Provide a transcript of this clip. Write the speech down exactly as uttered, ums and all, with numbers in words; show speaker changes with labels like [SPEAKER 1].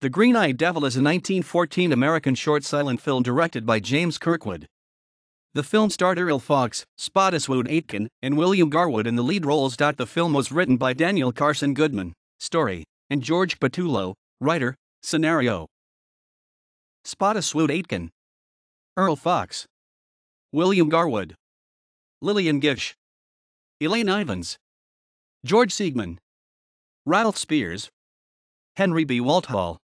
[SPEAKER 1] The Green-Eyed Devil is a nineteen fourteen American short silent film directed by James Kirkwood. The film starred Earle Foxe, Spottiswoode Aitken, and William Garwood in the lead roles. The film was written by Daniel Carson Goodman, story, and George Pattullo, writer, scenario. Spottiswoode Aitken, Earle Foxe, William Garwood, Lillian Gish, Elaine Ivins, George Siegman, Ralph Spears, Henry B. Walthall.